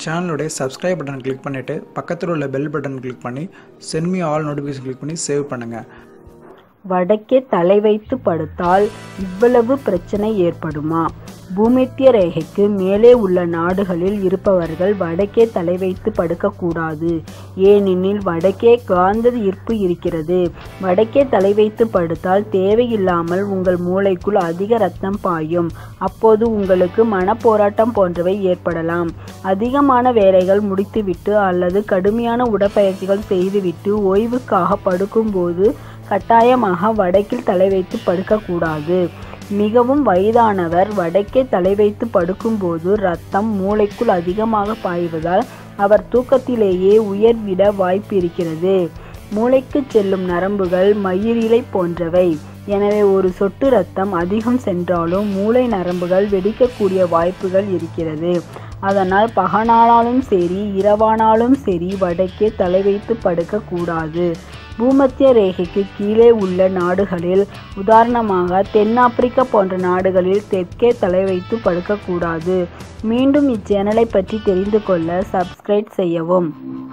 சேனலுடைய subscribe button click பண்ணிவிட்டு பக்கத்தில் உள்ள பெல் பட்டன் கிளிக் பண்ணி send me all notification click பண்ணி சேவ் பண்ணுங்கள். வடக்கே தலை வைத்து படுத்தால் இவ்வளவு பிரச்சனை ஏற்படுமா? பூமத்திய ரேகைக்கு மேலே உள்ள நாடுகளில் இருப்பவர்கள் வடக்கே தலை வைத்து படுக்கக்கூடாது. ஏனெனில் வடக்கே காந்த ஈர்ப்பு இருக்கிறது. வடக்கே தலை வைத்து படுத்தால் தேவையில்லாமல் உங்கள் மூளைக்குள் அதிக ரத்தம் பாயும். அப்போது உங்களுக்கு மனப்போராட்டம் போன்றவை ஏற்படலாம். அதிகமான வேலைகள் முடித்துவிட்டு அல்லது கடுமையான உடற்பயிற்சிகள் செய்துவிட்டு ஓய்வுக்காக படுக்கும்போது கட்டாயமாக வடக்கில் தலை வைத்து படுக்கக்கூடாது. மிகவும் வயதானவர் வடக்கே தலை வைத்து படுக்கும்போது இரத்தம் மூளைக்குள் அதிகமாக பாய்வதால் அவர் தூக்கத்திலேயே உயிர்விட வாய்ப்பு இருக்கிறது. மூளைக்கு செல்லும் நரம்புகள் மயிரிழை போன்றவை. எனவே ஒரு சொட்டு இரத்தம் அதிகம் சென்றாலும் மூளை நரம்புகள் வெடிக்கக்கூடிய வாய்ப்புகள் இருக்கிறது. அதனால் பகனாலும் சரி இரவானாலும் சரி வடக்கே தலை வைத்து படுக்கக்கூடாது. பூமத்திய ரேகைக்கு கீழே உள்ள நாடுகளில் உதாரணமாக தென்னாப்பிரிக்கா போன்ற நாடுகளில் தெற்கே தலை வைத்து படுக்கக்கூடாது. மீண்டும் இச்சேனலை பற்றி தெரிந்து கொள்ள சப்ஸ்கிரைப் செய்யவும்.